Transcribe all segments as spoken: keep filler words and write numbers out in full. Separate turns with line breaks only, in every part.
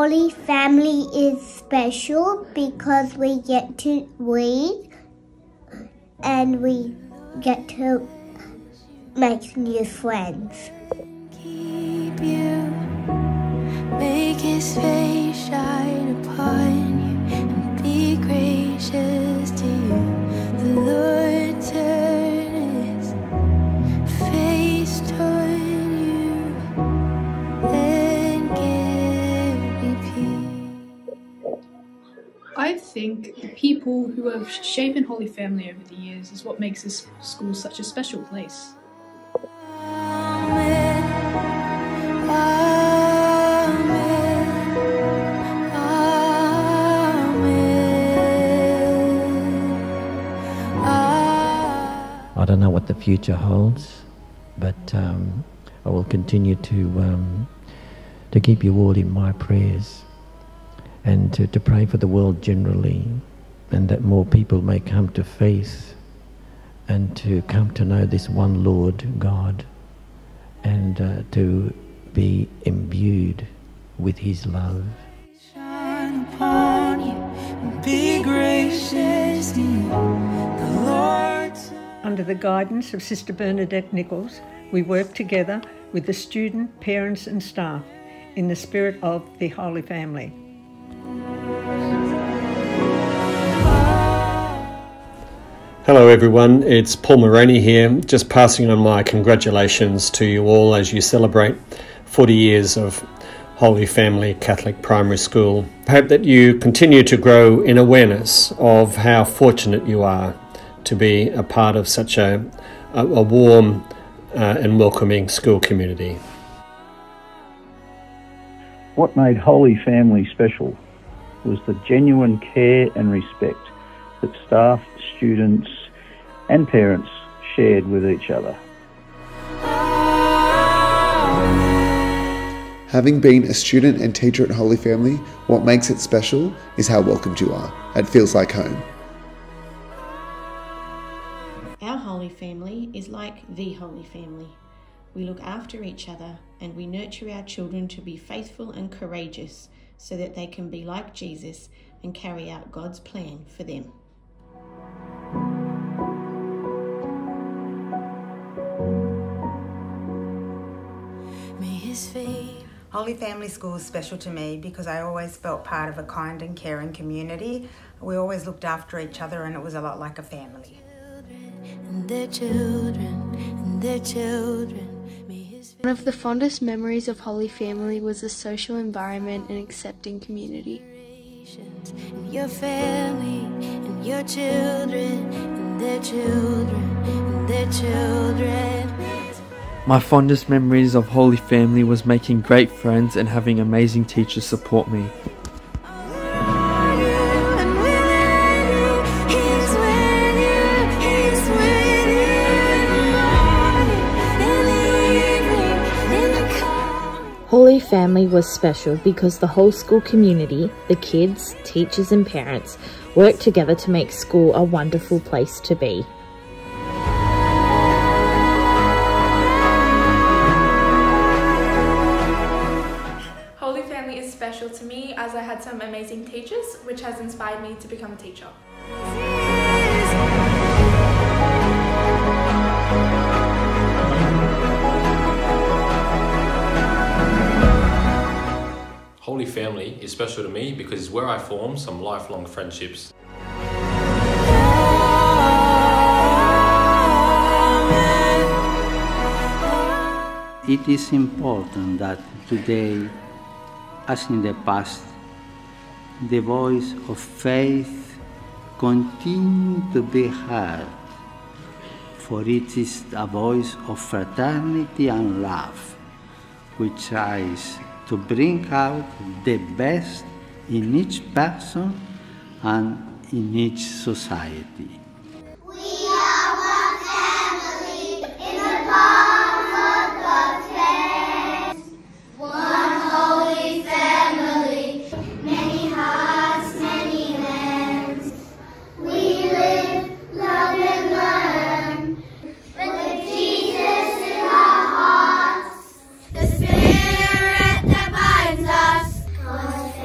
Holy Family is special because we get to read and we get to make new friends.
Keep you, make His face shine upon you, and be gracious to you. The Lord turn His face toward you and give you peace.
I think the people who have shaped Holy Family over the years is what makes this school such a special place.
I don't know what the future holds, but um, I will continue to um, to keep you all in my prayers, and to, to pray for the world generally, and that more people may come to faith and to come to know this one Lord God, and uh, to be imbued with His love.
Shine upon you and be gracious to you. The Lord.
Under the guidance of Sister Bernadette Nichols, we work together with the student, parents and staff in the spirit of the Holy Family.
Hello everyone, it's Paul Moroney here, just passing on my congratulations to you all as you celebrate forty years of Holy Family Catholic Primary School. I hope that you continue to grow in awareness of how fortunate you are to be a part of such a, a, a warm uh, and welcoming school community.
What made Holy Family special was the genuine care and respect that staff, students and parents shared with each other.
Having been a student and teacher at Holy Family, what makes it special is how welcomed you are. It feels like home.
Our Holy Family is like the Holy Family. We look after each other and we nurture our children to be faithful and courageous so that they can be like Jesus and carry out God's plan for them.
May His face.
Holy Family School is special to me because I always felt part of a kind and caring community. We always looked after each other and it was a lot like a family.
And their children, and their children.
One of the fondest memories of Holy Family was the social environment and accepting community.
And your family, and your children, and their children, and their children.
My fondest memories of Holy Family was making great friends and having amazing teachers support me.
Holy Family was special because the whole school community, the kids, teachers and parents, worked together to make school a wonderful place to be.
Holy Family is special to me as I had some amazing teachers, which has inspired me to become a teacher.
Holy Family is special to me because it's where I form some lifelong friendships.
It is important that today, as in the past, the voice of faith continue to be heard, for it is a voice of fraternity and love, which tries to bring out the best in each person and in each society.
We are one family in the palm of God's hands. One holy family, many hearts, many lands. We live, love and learn with Jesus in our hearts. The Spirit that binds us.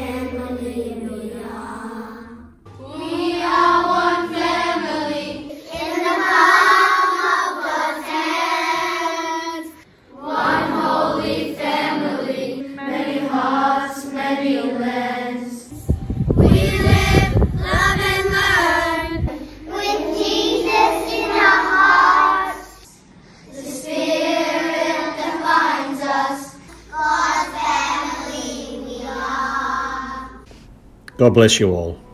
God bless you all.